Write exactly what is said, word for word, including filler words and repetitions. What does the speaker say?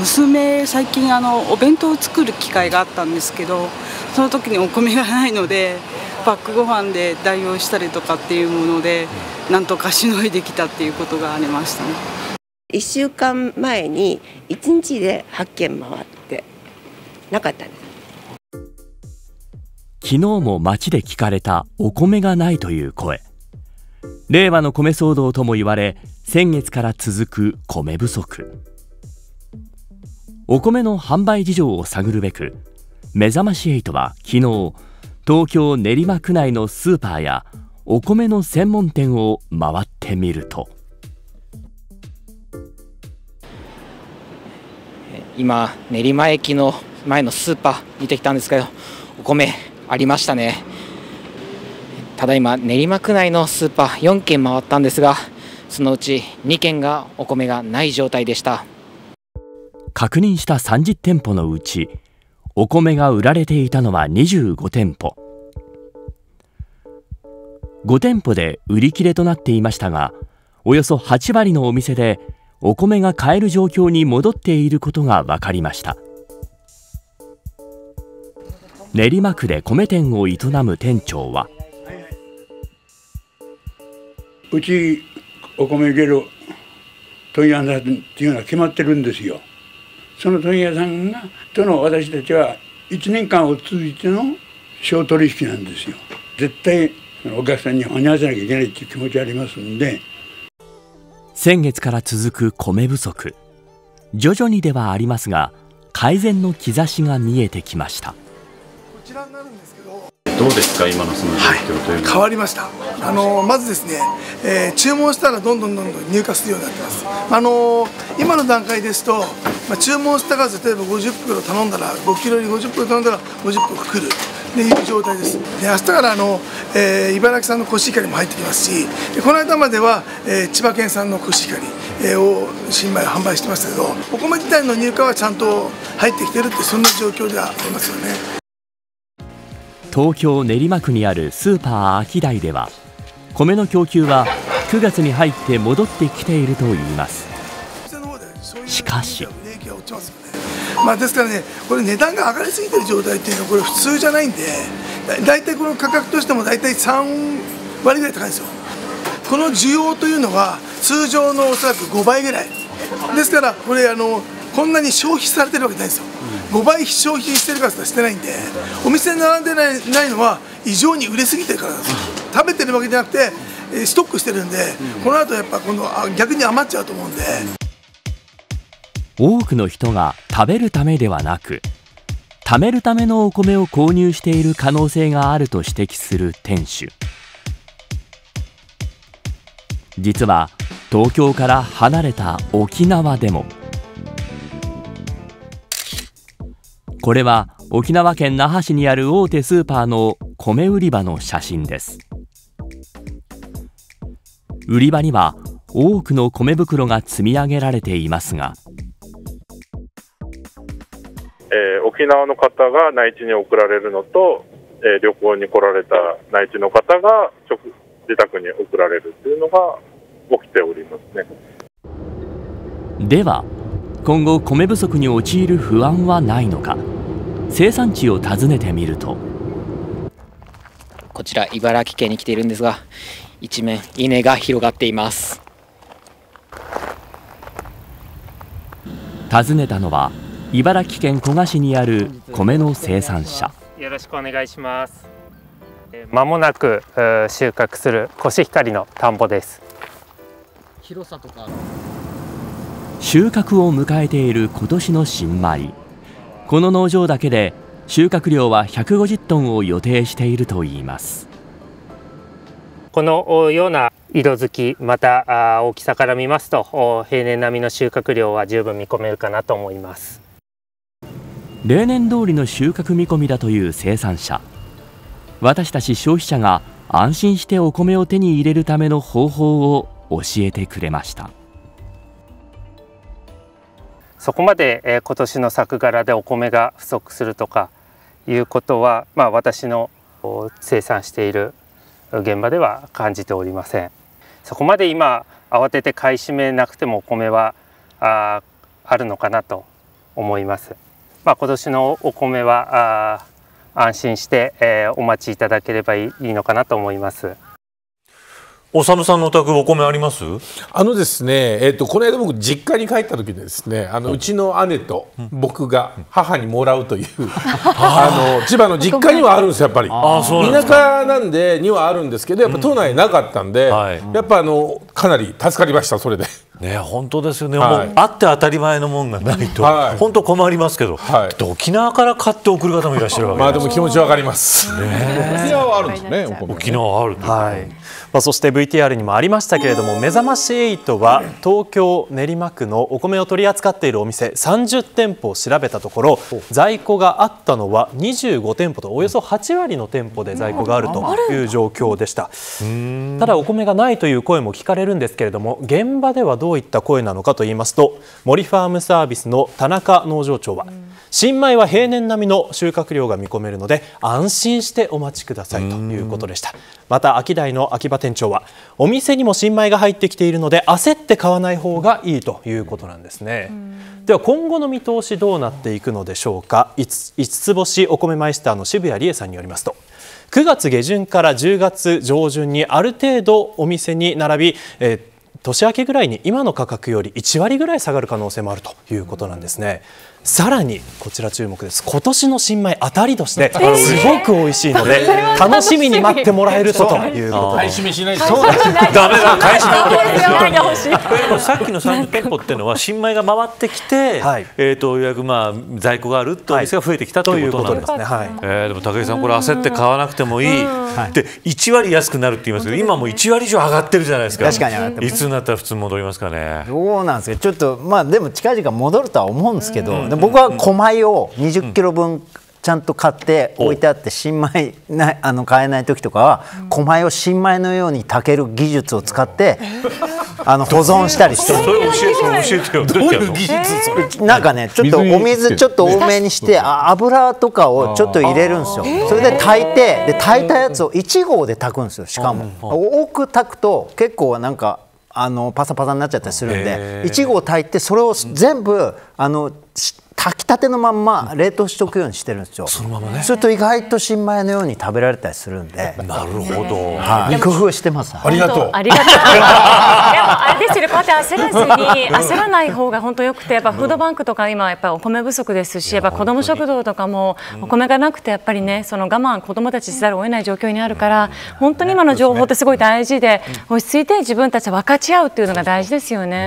娘最近あのお弁当を作る機会があったんですけど、その時にお米がないのでパックご飯で代用したりとかっていうものでなんとかしのいできたっていうことがありましたね。 いっしゅうかんまえにいちにちではっけん回ってなかったんです。 昨日も街で聞かれたお米がないという声。令和の米騒動とも言われ、先月から続く米不足。お米の販売事情を探るべく、めざましはちは昨日、東京練馬区内のスーパーやお米の専門店を回ってみると、 今練馬駅の前のスーパー見てきたんですけど、お米ありましたね。ただいま練馬区内のスーパーよんけん回ったんですが、そのうちにけんがお米がない状態でした。 確認したさんじゅってんぽのうちお米が売られていたのはにじゅうごてんぽ。ごてんぽで売り切れとなっていましたが、およそはちわりのお店でお米が買える状況に戻っていることが分かりました。練馬区で米店を営む店長は、 うちお米入れる問屋さんっていうのは決まってるんですよ。その問屋さんがとの私たちはいちねんかんを通じての商取引なんですよ。絶対お客さんに間に合わせなきゃいけないっていう気持ちありますんで。 先月から続く米不足、徐々にではありますが改善の兆しが見えてきました。 こちらになるんですけど、 どうですか今のその状況というのは。はい、 変わりました。あのまずですね、えー、注文したらどんどんどんどん入荷するようになってます。あの今の段階ですと、まあ、注文した数例えばごじゅっぷくろ頼んだらごキロにごじゅっぷくろ頼んだらごじゅっぷく来るっていう状態です。で明日からあの、えー、茨城産のコシヒカリも入ってきますし、でこの間までは、えー、千葉県産のコシヒカリ、えー、を新米販売してましたけど、お米自体の入荷はちゃんと入ってきてるって、そんな状況ではありますよね。 東京練馬区にあるスーパーアキダイでは米の供給はくがつに入って戻ってきているといいます。しかし、 まあですからね、これ値段が上がりすぎてる状態っていうのはこれ普通じゃないんで、だいたいこの価格としてもだいたいさんわりぐらい高いんですよ。この需要というのは通常のおそらくごばいぐらいですから、これあのこんなに消費されてるわけないんですよ。ごばい消費してるかしてないんで、お店に並んでないないのは異常に売れすぎてるからなんですよ。食べてるわけじゃなくてストックしてるんで、この後やっぱこの逆に余っちゃうと思うんで。 多くの人が食べるためではなく貯めるためのお米を購入している可能性があると指摘する店主。実は東京から離れた沖縄でも、これは沖縄県那覇市にある大手スーパーの米売り場の写真です。売り場には多くの米袋が積み上げられていますが、 えー、沖縄の方が内地に送られるのと、えー、旅行に来られた内地の方が直自宅に送られるというのが起きておりますね。 では今後米不足に陥る不安はないのか。生産地を訪ねてみると、 こちら茨城県に来ているんですが、一面稲が広がっています。 訪ねたのは茨城県古河市にある米の生産者。 よろしくお願いします。まもなく収穫するコシヒカリの田んぼです。 広さとか収穫を迎えている今年の新米。この農場だけで収穫量はひゃくごじゅっトンを予定しているといいます。 このような色づき、また大きさから見ますと平年並みの収穫量は十分見込めるかなと思います。 例年通りの収穫見込みだという生産者。私たち消費者が安心してお米を手に入れるための方法を教えてくれました。 そこまで、えー、今年の作柄でお米が不足するとかいうことは、まあ、私の生産している現場では感じておりません。そこまで今慌てて買い占めなくてもお米は あ, あるのかなと思います。まあ、今年のお米はあ安心して、えー、お待ちいただければいい、いいのかなと思います。 おさむさんのお宅お米あります？ あのですね、えっとこの間僕実家に帰った時にですね、あのうちの姉と僕が母にもらうという、あの千葉の実家にはあるんですよやっぱり。 あ、そうなん田ですか。 舎なんでにはあるんですけど、やっぱ都内なかったんで、 はいやっぱあのかなり助かりましたそれで。 ね、本当ですよね、 はいもうあって当たり前のもんがないと、 はい、 本当困りますけど、 はい、 きっと沖縄から買って送る方もいらっしゃるわけまあでも気持ちわかります。 沖縄はあるんですね。沖縄はある。 はい。まあそして ブイティーアール にもありましたけれども、めざましエイトは東京練馬区のお米を取り扱っているお店さんじゅってんぽを調べたところ、在庫があったのはにじゅうごてんぽとおよそはちわりの店舗で在庫があるという状況でした。ただお米がないという声も聞かれるんですけれども、現場ではどういった声なのかと言いますと、森ファームサービスの田中農場長は、新米は平年並みの収穫量が見込めるので安心してお待ちくださいということでした。また秋台の秋葉店長は、お店にも新米が入ってきているので焦って買わない方がいいということなんですね。では今後の見通しどうなっていくのでしょうか。五つ星お米マイスターの渋谷理恵さんによりますと、くがつげじゅんからじゅうがつじょうじゅんにある程度お店に並び、えー年明けぐらいに今の価格よりいちわりぐらい下がる可能性もあるということなんですね。さらにこちら注目です。今年の新米当たり年ですごく美味しいので楽しみに待ってもらえるとということで、 買い占めしないとダメだ、買い占めてさっきのさんじゅってんぽっていうのは新米が回ってきて、はい、えーとようやくまあ在庫があるとお店が増えてきたということなんですね。はい、えー、でも武井さんこれ焦って買わなくてもいいでいちわり安くなるって言いますけど、今もういちわり以上上がってるじゃないですか。 確かに上がってます。 いつになったら普通戻りますかね。 どうなんですか。ちょっとまあでも近々戻るとは思うんですけど、うん、で僕は小米をにじゅっキロぶんちゃんと買って置いてあって、新米なあの買えない時とかは小米を新米のように炊ける技術を使ってあの保存したりしてる。 それ教えて、教えてよ。どういう技術それ？ なんかね、ちょっとお水ちょっと多めにして油とかをちょっと入れるんですよ。それで炊いて、で炊いたやつをいちごうで炊くんですよ。しかも多く炊くと結構なんかあのパサパサになっちゃったりするんで、いちごう炊いてそれを全部あの炊きたてのまんま冷凍しておくようにしてるんですよ。 そのままね。 すると意外と新米のように食べられたりするんで。 なるほど。 はい、工夫してます。 ありがとう。 ありがとう。でもあれですよね、こうやって焦らずに焦らない方が本当よくて、やっぱフードバンクとか今やっぱお米不足ですし、やっぱ子ども食堂とかもお米がなくてやっぱりね、その我慢子どもたちせざるを得ない状況にあるから、本当に今の情報ってすごい大事で、落ち着いて自分たち分かち合うっていうのが大事ですよね。